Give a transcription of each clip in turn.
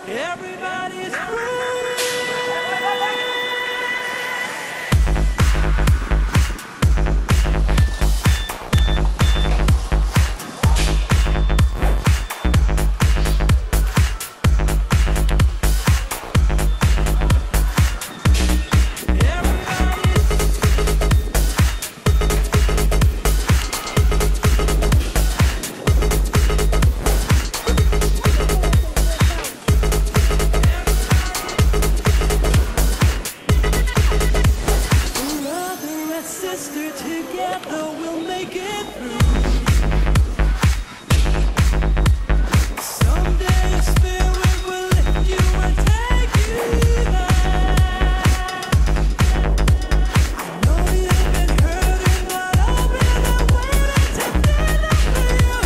Everybody's free. Sister, together we'll make it through. Someday a spirit will lift you and take you there. I know you've been hurting, but I'll be there waiting together for you.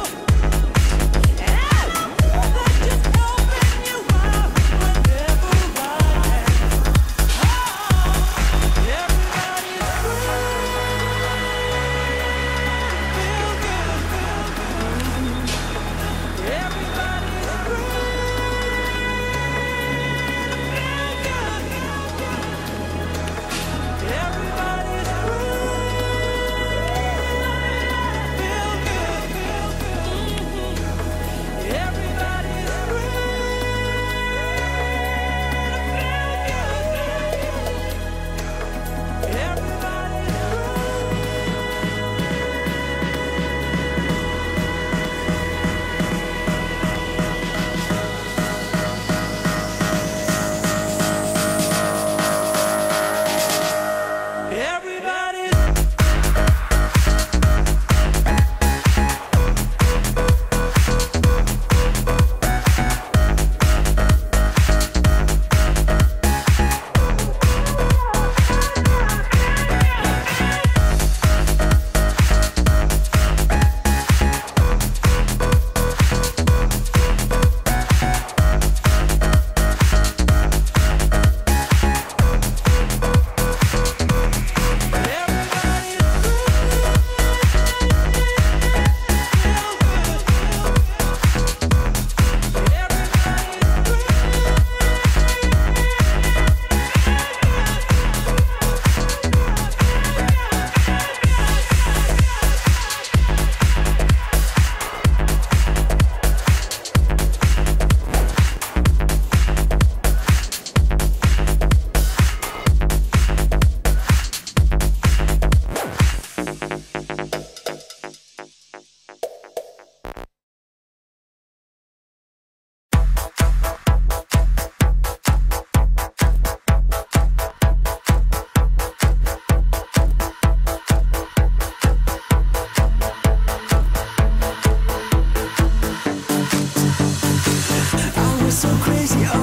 And I'll do that, just helping you out whenever I can. Oh, everybody's free. So crazy.